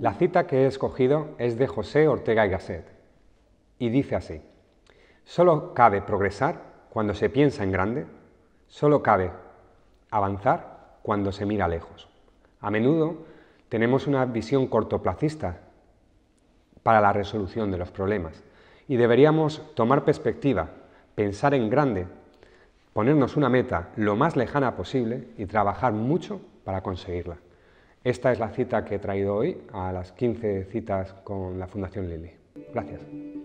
La cita que he escogido es de José Ortega y Gasset y dice así: solo cabe progresar cuando se piensa en grande, solo cabe avanzar cuando se mira lejos. A menudo tenemos una visión cortoplacista para la resolución de los problemas y deberíamos tomar perspectiva, pensar en grande, ponernos una meta lo más lejana posible y trabajar mucho para conseguirla. Esta es la cita que he traído hoy a las 15 citas con la Fundación Lilly. Gracias.